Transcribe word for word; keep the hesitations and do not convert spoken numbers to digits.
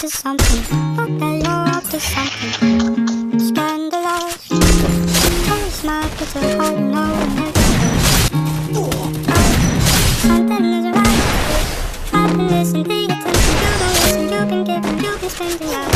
to something. Fuck that, you're up to something. Scandalous. Tell you smile, but you're hard to know and everything. Something is right. Happiness and pay attention. You don't listen, you can give and you can spend your life.